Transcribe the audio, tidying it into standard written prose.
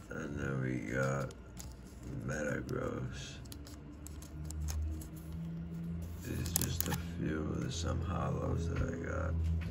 And then we got Metagross. These are just a few of the some hollows that I got.